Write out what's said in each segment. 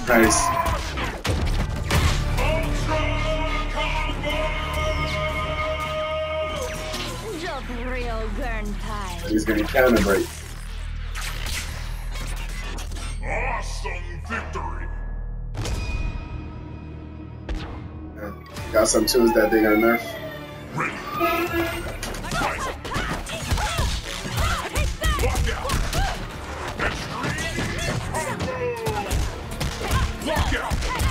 Nice. Just real burn pie. He's gonna counter break. Awesome victory. Got some tools that they're gonna nerf. Ready. Fight. Lock out. Extreme combo. Lock out.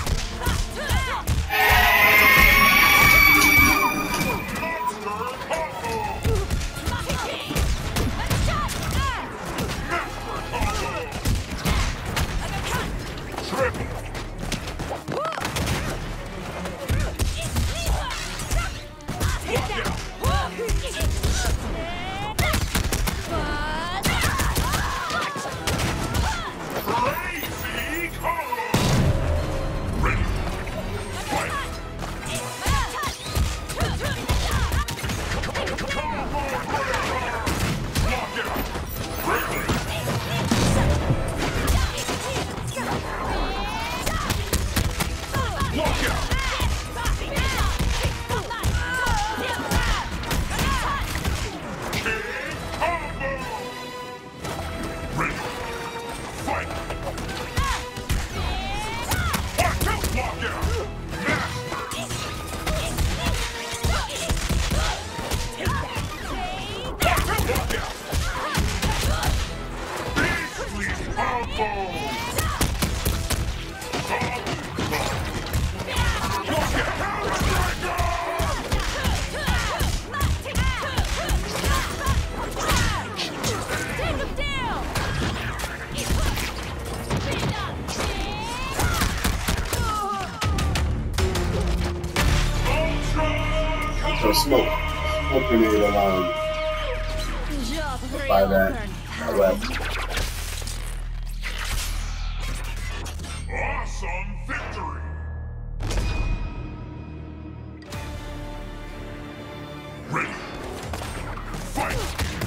So smoke grenade alarm. By that web. Awesome victory. Ready. Fight.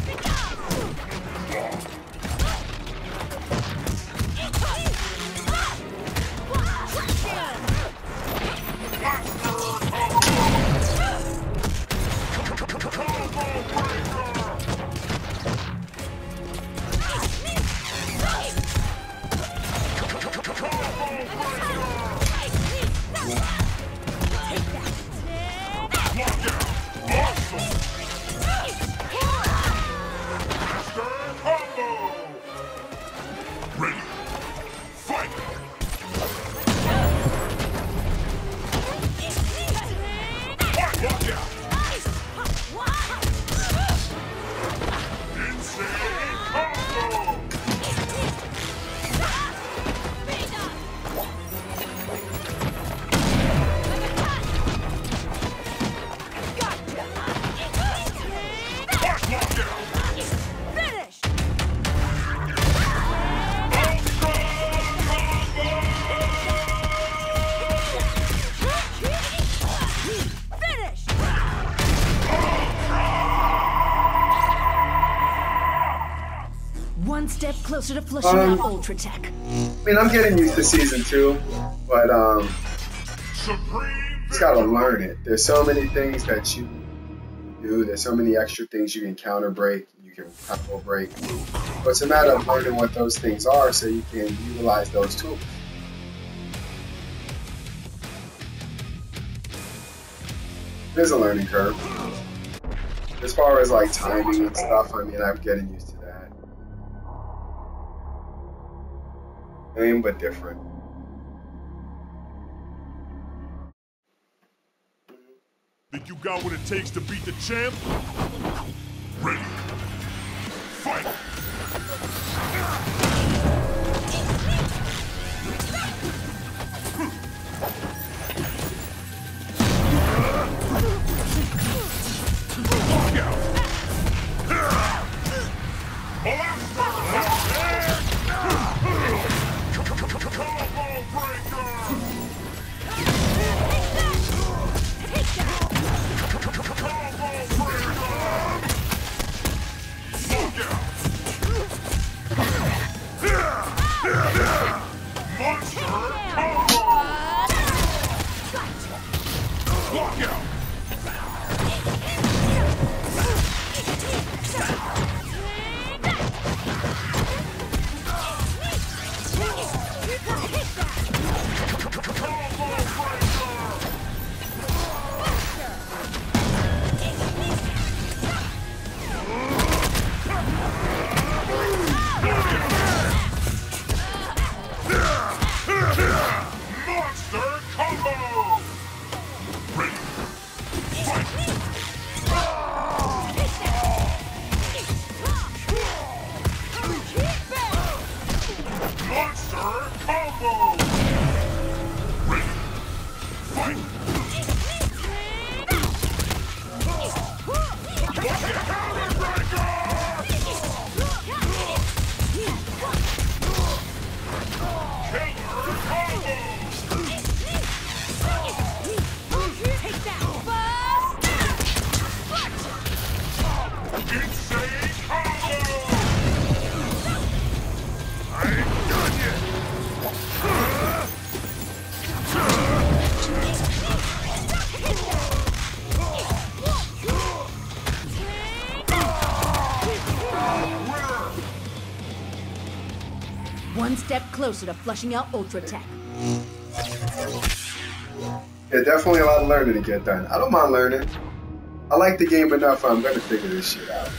One step closer to flushing out Ultra Tech. I mean, I'm getting used to season 2, but just gotta learn it. There's so many things that you do. There's so many extra things you can counter break, you can combo break. But it's a matter of learning what those things are so you can utilize those tools. There's a learning curve. As far as like timing and stuff, I mean, I'm getting used to that. Same but different. Think you got what it takes to beat the champ? Ready. Fight! Look out! Combo breaker! One step closer to flushing out Ultra Tech. Yeah, definitely a lot of learning to get done. I don't mind learning. I like the game enough. I'm gonna figure this shit out.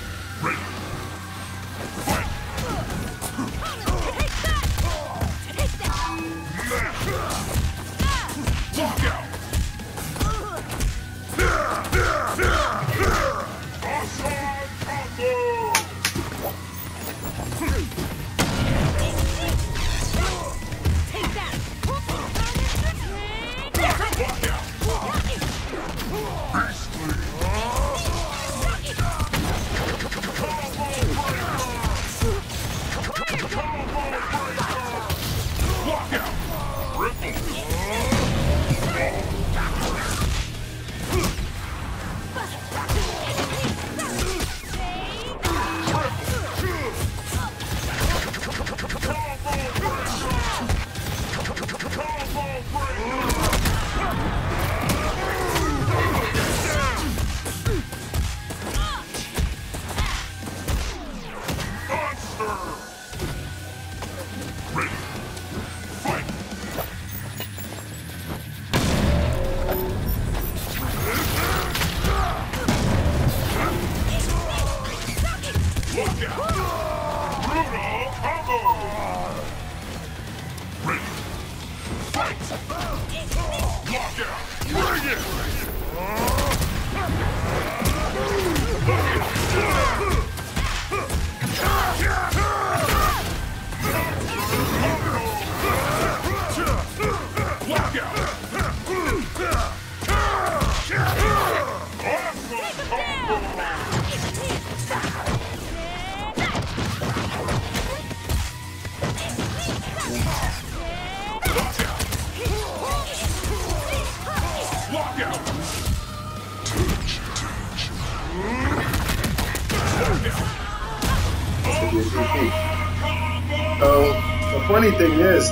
So the funny thing is,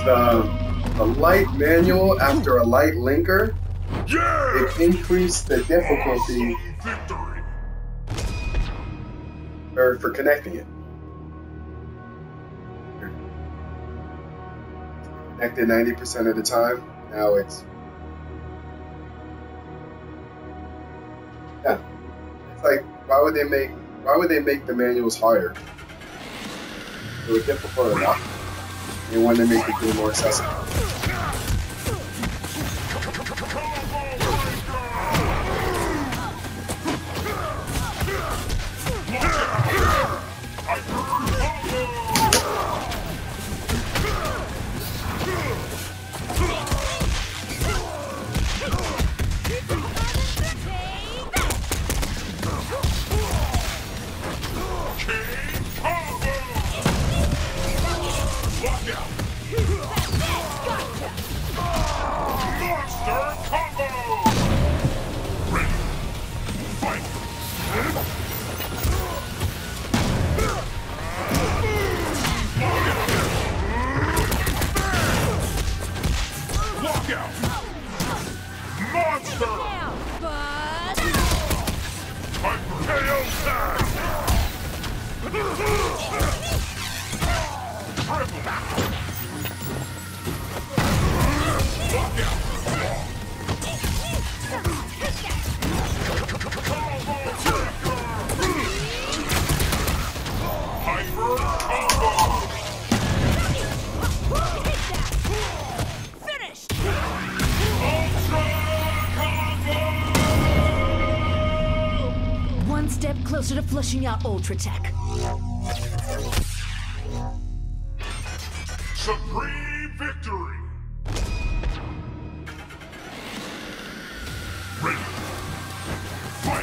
the light manual after a light linker, it increased the difficulty for connecting it. Connected 90% of the time. Now it's It's like, why would they make the manuals harder? They were difficult enough. They wanted to make the game more accessible. Step closer to flushing out Ultra Tech. Supreme victory! Ready! Fight!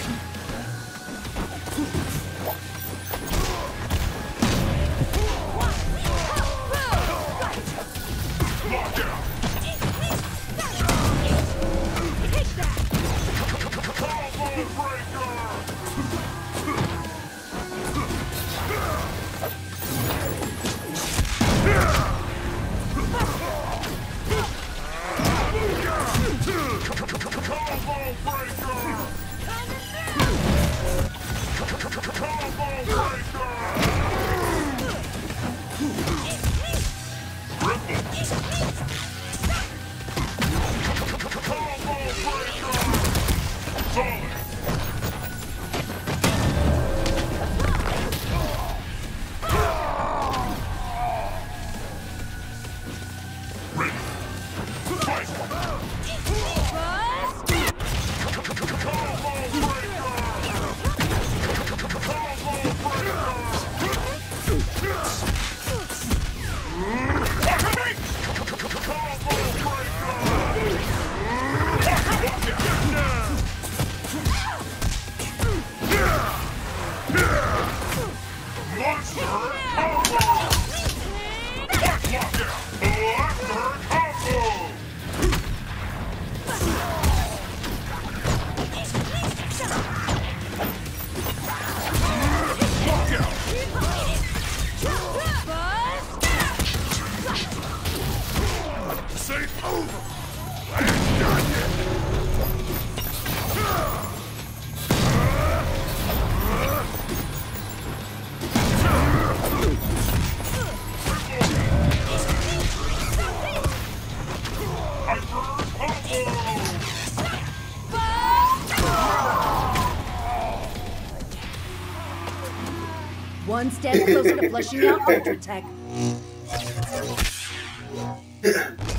One step closer to flushing out Ultra Tech.